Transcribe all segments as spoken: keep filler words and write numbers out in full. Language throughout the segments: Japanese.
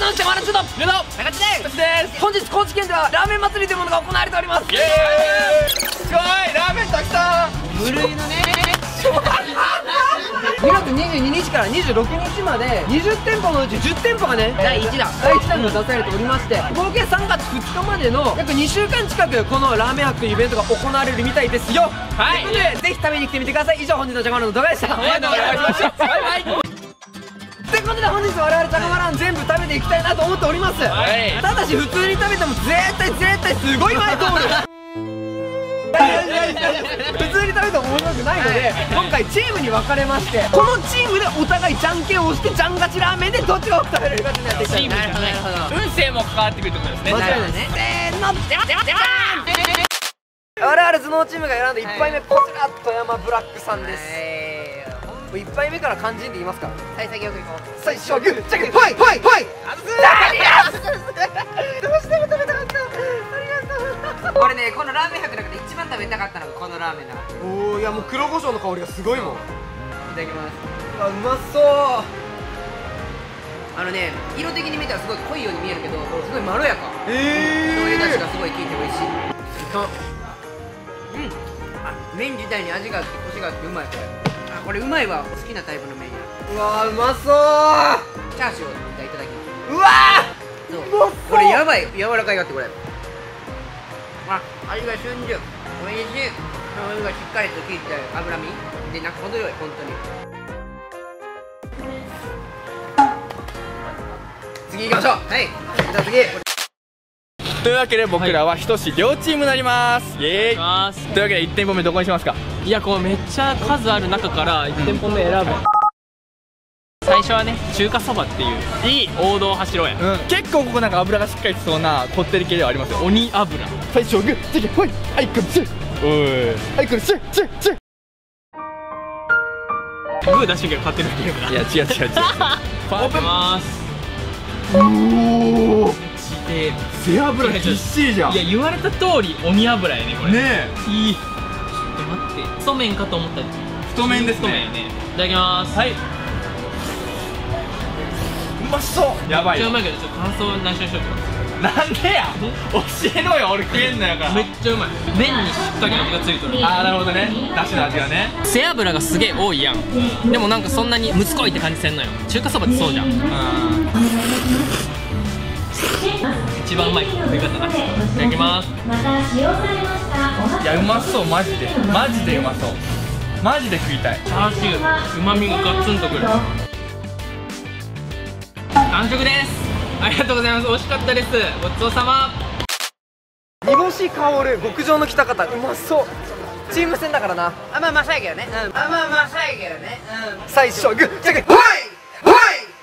ざいました。マルチュードルド高知です。本日高知県ではラーメン祭りというものが行われております。イエーイ。すごいラーメンたくさん。無類のねにがつにじゅうににちからにじゅうろくにちまでにじゅってんぽのうちじゅってんぽがねだいいちだんだいいちだんが出されておりまして、合計さんがつふつかまでの約にしゅうかん近くこのラーメン博というイベントが行われるみたいですよ。はい、ということでぜひ食べに来てみてください。以上本日のジャガマランの動画でした。ありがとうございました。バイバイ。ということで本日我々ジャガマラン全部食べていきたいなと思っております。はい、ただし普通に食べても絶対絶対すごい前通る普通に食べても面白くないので、今回チームに分かれまして、このチームでお互いじゃんけんをしてじゃん勝ちラーメンでどっちが多く食べれるかってやっていきたい。運勢も関わってくるってことですね。間違いないね。せーの、ではではでは我々頭脳チームが選んだいっぱいめ、こちら富山ブラックさんです。いっぱいめから漢字で言いますか。最初はグー、最初はグー、じゃんけん、ほいほいほい。どうしても食べたかった。俺ね、このラーメン博の中で一番食べたかったのがこのラーメンだ。おお、いやもう黒胡椒の香りがすごいもん。いただきます。あ、うまそう。あのね、色的に見たらすごい濃いように見えるけど、すごいまろやか。ええー、醤油出汁がすごい効いて美味しい。うん、あ、麺自体に味があってコシがあってうまい。これあ、これうまいわ。好きなタイプの麺や。うわー、うまそう。チャーシューをいただきます。うわー、そうこれやばい柔らかいがってこれ。あ、味が瞬熟、おいしい。醤油がしっかりと効いて脂身でなんか程よい、本当に。次行きましょう。はい、じゃあ次。 というわけで僕らはひとし両チームになります。イエーイ。というわけでいってんぽめどこにしますか。 いや、こうめっちゃ数ある中からいってんぽめ選ぶ。最初はね、中華そばっていういい王道を走ろうや。 うん、結構ここなんか油がしっかりしそうなこってり系ではありますよ。 鬼油。 最初はグッ、次ほい、はいこれシュッ、おい、はいこれシュッシュッシュッ。 グー出してるけど勝ってるゲームだ。 いや違う違う違う。 オープンます。 おお、 で背脂ぎっしりじゃん。 いや、言われた通り鬼油やねこれ。 ねえ、 いい。ちょっと待って、太麺かと思ったら太麺ですね。 太麺やね。いただきます。はい。 うまそう。やばい。 めっちゃうまいけど、ちょっと感想内緒にしとく。 なんでや。教えろよ、俺食えんのやから。 めっちゃうまい。麺にしっかり味がついてる。 ああ、なるほどね。だしの味がね。 背脂がすげえ多いやん。でもなんかそんなにむつこいって感じせんのよ。中華そばってそうじゃん。うん。一番うまい食い方だ。いただきます。 いや、うまそう、マジでマジでうまそう。マジで食いたい。 チャーシューうまみがガツンとくる。完食です。ありがとうございます。美味しかったです。ごちそうさま。 煮干し香る極上の喜多方、うまそう。チーム戦だからな。あ、まあまあそうやけどね。うん、あ、まあまあそうやけどね。うん、最初はグッ、じゃんけんほいほい。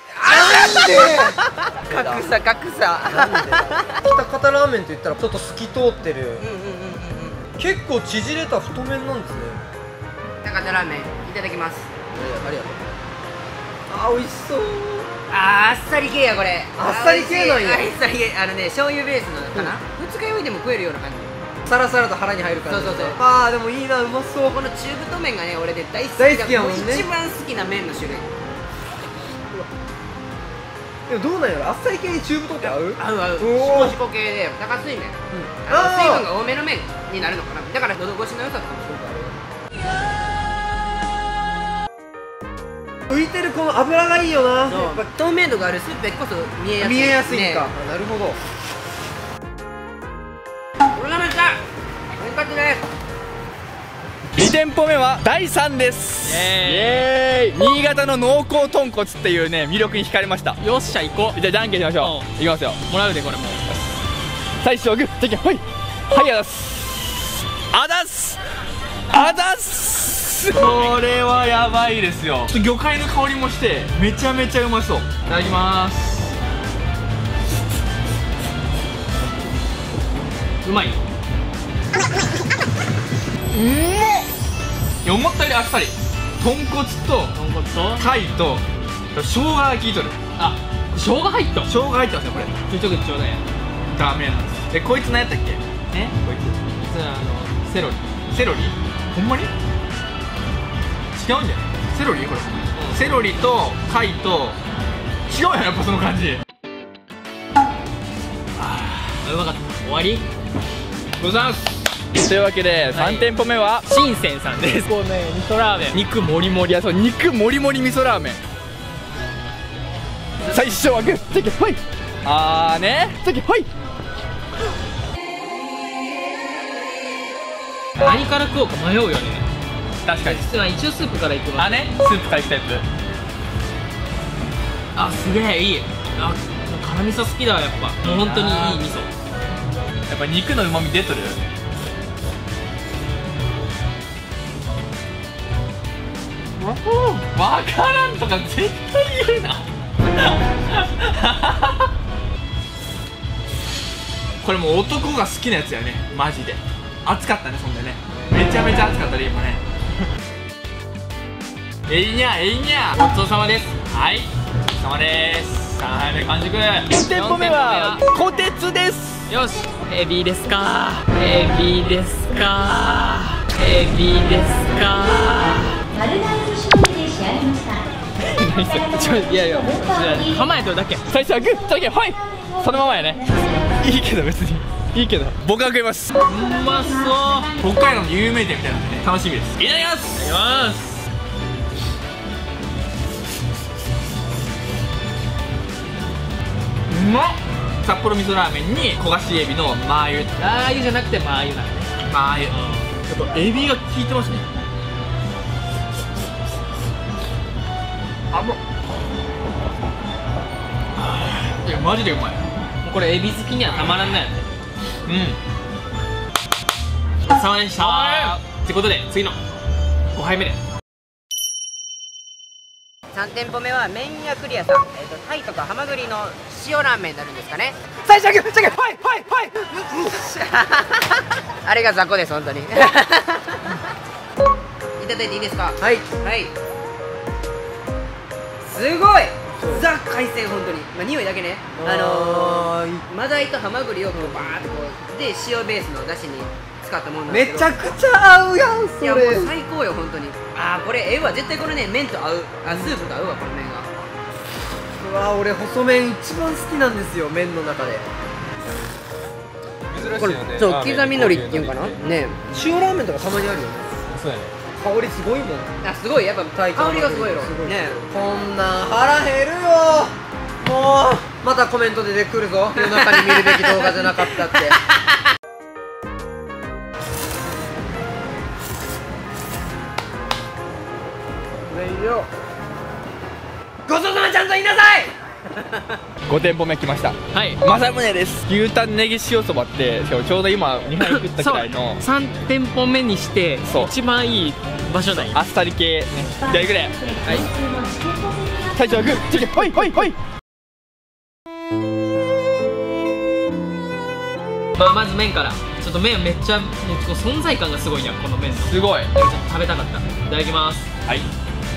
格差格差。喜多方ラーメンって言ったらちょっと透き通ってる、結構縮れた太麺なんですね。喜多方ラーメンいただきます。ありがとう。あ、美味しそう。あー、あっさり系やこれ。あっさり系なんや。あっさり系、あのね、醤油ベースのかな、二日酔いでも食えるような感じ。サラサラと腹に入る感じ。そうそうそう。あー、でもいいな、うまそう。この中太麺がね、俺で大好き。大好きやもんね。一番好きな麺の種類。でもどうなんやろ、あっさり系に中太って合う？合う合う。シコシコ系で中水麺、水分が多めの麺になるのかな。だから喉越しの良さとかもすごくある。浮いてるこの油がいいよな。透明度があるスープこそ見えやすい。見えやすいんか。なるほど。これなめちゃおいかちです。 にてんぽめはだいさんです。イエーイ。新潟の濃厚豚骨っていうね魅力に惹かれました。 よっしゃ行こう。 じゃあじゃんけんしましょう。いきますよ。 もらうでこれも。 最初はグッ、じゃんけんほい、はいあだすあだすあだす。これはやばいですよ。魚介の香りもしてめちゃめちゃうまそう。いただきます。 うまい。 うん、思ったよりあっさり。豚骨と豚骨と貝と生姜が効いとる。 あ、生姜入った。 生姜入ってますねこれ。 ちょいちょいちょうだいや。 ダメなんです。え、こいつ何やったっけ。 え、 こいつあのセロリ。 セロリほんまに違うんじゃない。セロリこれ、うん、セロリと貝と違うやん、やっぱその感じ。 うまかった。終わりございます。というわけでさん店舗目は新鮮さんです。こうね、味噌ラーメン、肉もりもり。 いや、そう、肉もりもり味噌ラーメン。最初はグッチョキホイ、あーねチョキホイ。 何から食おうか迷うよね。 確かに。 実は一応スープからいきます。 あね、スープからいくタイプ。 あ、すげえいい。あ、辛味噌好きだわ。やっぱもう本当にいい味噌。 やっぱ肉の旨味出とる。わからんとか絶対言うなこれもう男が好きなやつやね、マジで。熱かったね、そんでね。めちゃめちゃ熱かったね、今ね。えいにゃえいにゃ、 ごちそうさまです。 はい、ごちそうさまです。さんはいめ完食。よん店舗目はこてつです。 よし、エビですか、エビですか、エビですか。 丸大寿司のみで仕上げました。 ちょ、いやいや、構えとるだけ。 最初はグッとだけ、はい、そのままやね。いいけど、別にいいけど、僕が食います。 うまそう。 北海道の有名店みたいなんでね、楽しみです。いただきます。 いただきます。 うまっ。札幌味噌ラーメンに焦がしエビのマー油。 ラー油じゃなくてマー油なんでね。 マー油、やっぱエビが効いてますね。あぶっ、いやマジでうまい。 もうこれエビ好きにはたまらんないよね。 うん、 ごちそうさまでしたー。ってことで次のごはいめで。 さん店舗目は麺屋クリアさん、えー、とタイとかハマグリの塩ラーメンになるんですかね。最初はグッチョキはいはいはいあれが雑魚です、本当にいただいていいですか。はいはい、すごいザ海鮮、本当に、まあ、匂いだけね。あのー、マダイとハマグリをこうバーっとこうで塩ベースのだしに使ったものなんですけど、めちゃくちゃ合うやんそれ。いやもう最高よ、本当に。あーこれええわ、絶対これね、麺と合う、あスープと合うわ、この麺が。うわ俺細麺一番好きなんですよ、麺の中で。これそう刻み海苔っていうかなね、塩ラーメンとかたまにあるよね。 そうやね。 香りすごいもん。あすごい、やっぱ香りがすごいよね。こんなん腹減るよ。もうまたコメントで出てくるぞ、夜中に見るべき動画じゃなかったってごちそうさま、ちゃんと言いなさいご店舗目来ました。 はい、 正宗です。牛タンネギ塩そばって、ちょうど今にはい食ったくらいのさん店舗目にして一番いい場所だよ。 あっさり系ね。じゃあいくで。はい、最初はグッチョキホイホイホイ。 まあまず麺から。ちょっと麺めっちゃもう存在感がすごいやん、この麺の。 すごい。 ちょっと食べたかった。いただきます。 はい、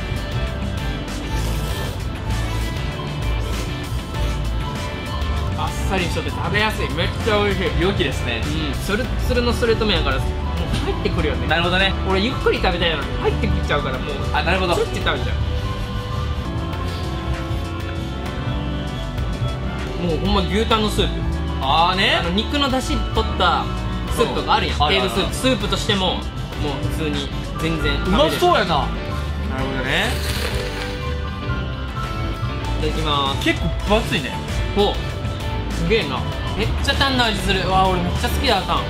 あっさりしとって食べやすい。めっちゃ美味しい。良きですね。 うん、スルッスルのストレート麺やからもう入ってくるよね。 なるほどね。 俺ゆっくり食べたいのに入ってきちゃうから、もうあ、なるほど。 スッて食べちゃう。もうほんま牛タンのスープ。 ああね、 あの肉の出汁取ったスープとかあるやん、テールスープ。スープとしてももう普通に全然食べれる。 うまそうやな。なるほどね。 いただきます。 結構分厚いね。 おすげえな。めっちゃタンの味する。わあ俺めっちゃ好きだタン。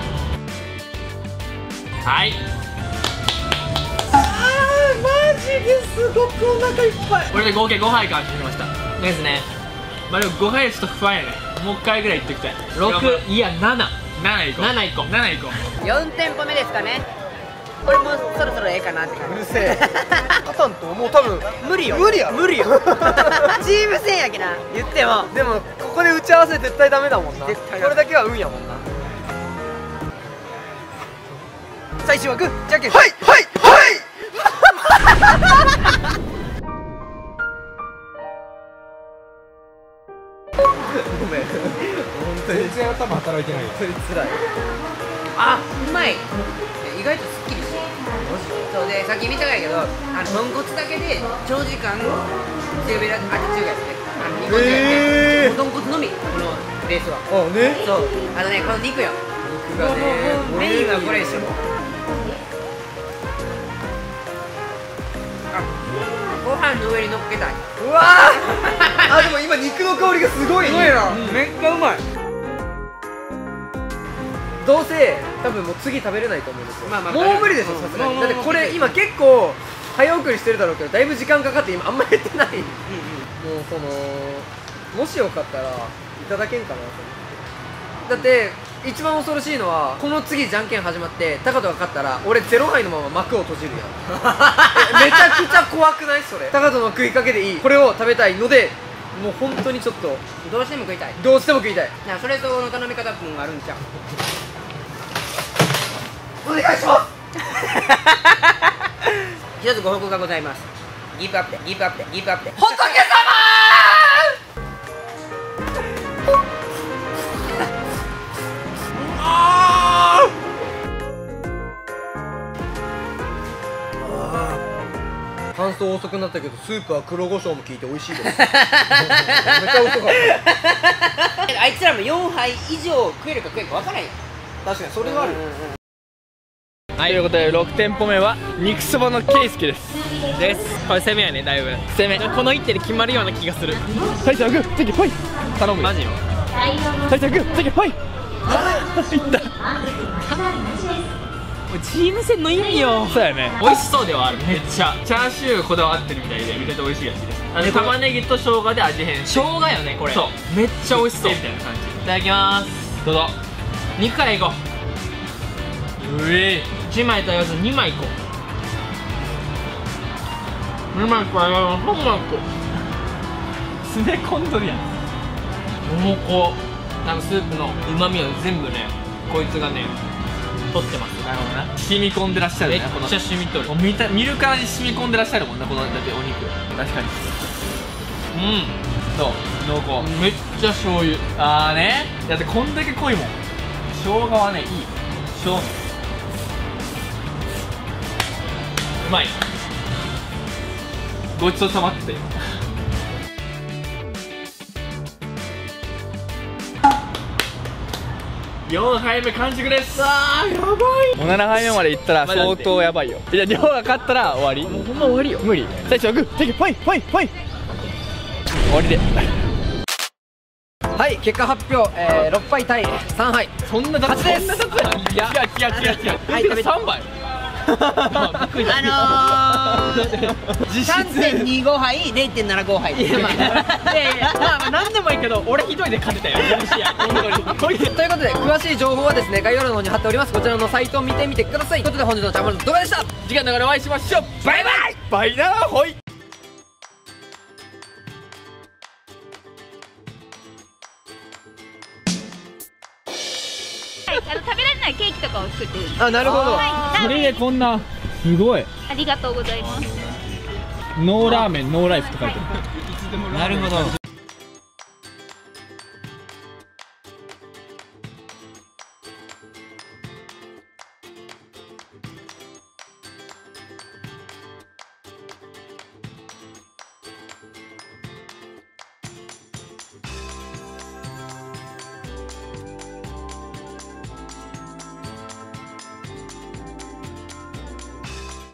はい、 あーマジですごくお腹いっぱい。 これで合計ごはい完食しましたですね。まあでもごはいちょっと不安やね。もう一回ぐらいいっておきたい。ろく、いやなな、 なないこう。 なないこう。 なないこう。 よん店舗目ですかね。これもうそろそろええかなって感じ。うるせえカタンともう多分無理よ無理や無理よチーム戦やけな言っても。でもここで打ち合わせ絶対ダメだもんな。これだけは運やもんな。最初はグーじゃんけんはいはいはいごめん本当に全然頭働いてないよ。それつらい。あうまい。意外とすっきりしてる。そうでさっき見たからやけど、あの豚骨だけで長時間強火で味中華やって、あの煮込んでやって、豚骨のみこのベースは。 あね、 そうあのね、この肉よ。 肉がね、 メインはこれでしょ。あ、ご飯の上に乗っけたい。 うわーあ、でも今肉の香りがすごい。すごいな、 めっちゃうまい。 どうせ多分もう次食べれないと思うんですよ。 まあまあもう無理ですよ、さすがに。だってこれ今結構早送りしてるだろうけど、だいぶ時間かかって今あんま減ってない。もうそのもしよかったらいただけんかなと思って。だって一番恐ろしいのは、この次じゃんけん始まってタカトが勝ったら俺ゼロはいのまま幕を閉じるやん。えめちゃくちゃ怖くない？それタカトの食いかけでいい、これを食べたいので、もう本当にちょっとどうしても食いたい。 どうしても食いたい。 なそれ相応の頼み方分があるんちゃう。 お願いします。 一つご報告がございます。ギブアップでギブアップでギブアップで。 仏様乾燥遅くなったけどスープは黒胡椒も効いて美味しいです。めちゃ遅かった。 あいつらもよんはい以上食えるか食えるか分からんよ。 確かにそれはある。 はい、ということでろく店舗目は肉そばのケイスケですですこれ攻めやね、だいぶ攻め。 この一手で決まるような気がする。 大将グー次ほい頼むよ。 マジよ。 大将グー次ほい。いった。 チーム戦の意味よ。 そうやね。 美味しそうではある。めっちゃチャーシューこだわってるみたいでめちゃめちゃ美味しいやつです。あの玉ねぎと生姜で味変。生姜よねこれ。そう、めっちゃ美味しそうみたいな感じ。いただきます。どうぞ。肉からいこう。うえいちまいと言わずにまいいこう。にまいからさんまいいこう。詰め込んどるやん。濃厚。なんかスープのうまみを全部ね、こいつがね取ってます。なるほどな。染み込んでらっしゃるね。めっちゃ染みとる。見た見るからに染み込んでらっしゃるもんな、このだってお肉。確かに。うんそう濃厚。めっちゃ醤油。ああね、だってこんだけ濃いもん。生姜はねいい。生姜うまい。ごちそうさまってよんはいめ完食です。あーやばい。もうななはいめまでいったら相当やばいよ。いや、りょうが勝ったら終わり。もうほんま終わりよ。無理。最初はグーテキファイファイファイ終わりで。 はい、結果発表、えー、ろっぱい対さんはい。 そんなだ勝ちです。 いや違う違う違う違う。はいさんばい。 あのー、さんてんにごはい、れいてんななごはい。いやまあ何でもいいけど俺一人で勝てたよ。 ということで詳しい情報はですね概要欄の方に貼っております。こちらのサイトを見てみてください。ということで本日のチャンネルの動画でした。 次回の動画でお会いしましょう。バイバイバイナーホイ。 あの食べられないケーキとかを作ってるんです。 あ、なるほど。 はい、 それでこんなすごいありがとうございます。 ノーラーメンノーライフって書いてある。 なるほど。